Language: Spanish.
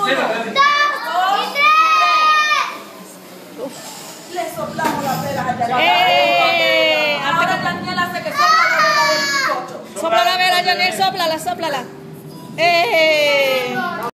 1, 2 y 3. Le soplamos las velas allá. Ahora Daniel hace que sopla la vela del bizcocho. Sopla la vela, Daniel, sóplala.